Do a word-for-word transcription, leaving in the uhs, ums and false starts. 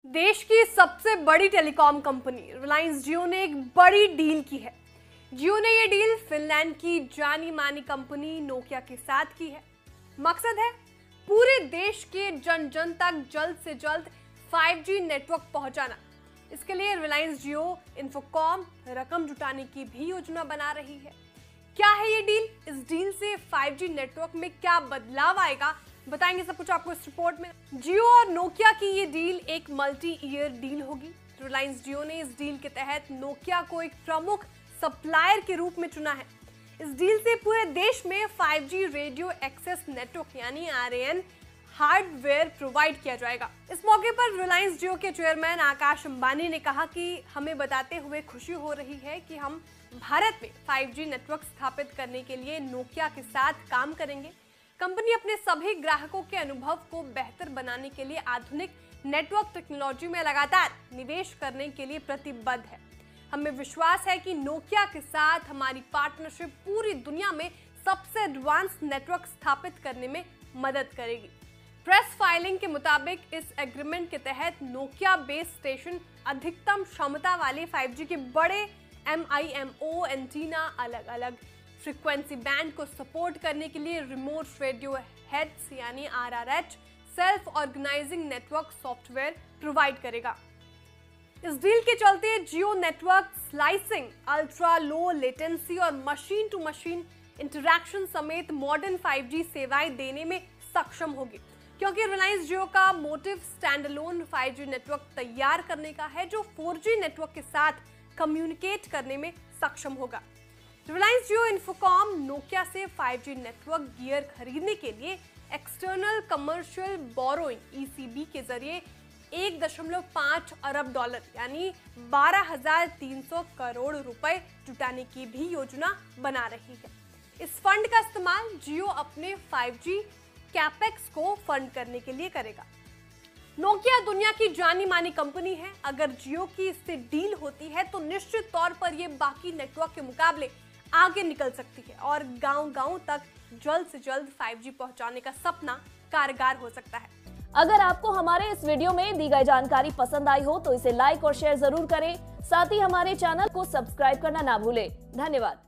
देश की सबसे बड़ी टेलीकॉम कंपनी रिलायंस जियो ने एक बड़ी डील की है। जियो ने यह डील फिनलैंड की जानी मानी कंपनी नोकिया के साथ की है। मकसद है पूरे देश के जन जन तक जल्द से जल्द फाइव जी नेटवर्क पहुंचाना। इसके लिए रिलायंस जियो इन्फोकॉम रकम जुटाने की भी योजना बना रही है। क्या है ये डील? इस डील से फाइव जी नेटवर्क में क्या बदलाव आएगा, बताएंगे सब कुछ आपको इस रिपोर्ट में। जियो और नोकिया की ये डील एक मल्टी ईयर डील होगी। रिलायंस जियो ने इस डील के तहत नोकिया को एक प्रमुख सप्लायर के रूप में चुना है। इस डील से पूरे देश में five G radio access network यानी R A N hardware provide किया जाएगा। इस मौके पर रिलायंस जियो के चेयरमैन आकाश अंबानी ने कहा कि हमें बताते हुए खुशी हो रही है कि हम भारत में फाइव जी नेटवर्क स्थापित करने के लिए नोकिया के साथ काम करेंगे। कंपनी अपने सभी ग्राहकों के अनुभव को बेहतर बनाने के लिए आधुनिक नेटवर्क टेक्नोलॉजी में लगातार निवेश करने के लिए प्रतिबद्ध है। हमें विश्वास है कि नोकिया के साथ हमारी पार्टनरशिप पूरी दुनिया में सबसे एडवांस नेटवर्क स्थापित करने में मदद करेगी। प्रेस फाइलिंग के मुताबिक इस एग्रीमेंट के तहत नोकिया बेस स्टेशन अधिकतम क्षमता वाले फाइव जी के बड़े M I M O antenna, अलग अलग फ्रीक्वेंसी बैंड को सपोर्ट करने के लिए रिमोट रेडियो हेड्स यानी R R H self organising network software provide करेगा। इस डील के चलते Jio network slicing, ultra low latency और मशीन टू मशीन इंटरैक्शन समेत मॉडर्न फाइव जी सेवाएं देने में सक्षम होगी, क्योंकि रिलायंस जियो का motive standalone five G network तैयार करने का है जो फोर जी नेटवर्क के साथ कम्युनिकेट करने में सक्षम होगा। रिलायंस जियो इन्फोकॉम नोकिया से फाइव जी नेटवर्क गियर खरीदने के लिए external commercial borrowing E C B के जरिए एक दशमलव पाँच अरब डॉलर यानी बारह हजार तीन सौ करोड़ रुपए जुटाने की भी योजना बना रही है। इस फंड का इस्तेमाल जियो अपने फाइव जी कैपेक्स को फंड करने के लिए करेगा। नोकिया दुनिया की जानी मानी कंपनी है। अगर जियो की इससे डील होती है तो निश्चित तौर पर यह बाकी नेटवर्क के मुकाबले आगे निकल सकती है और गांव-गांव तक जल्द से जल्द फाइव जी पहुंचाने का सपना कारगर हो सकता है। अगर आपको हमारे इस वीडियो में दी गई जानकारी पसंद आई हो तो इसे लाइक और शेयर जरूर करें। साथ ही हमारे चैनल को सब्सक्राइब करना ना भूलें। धन्यवाद।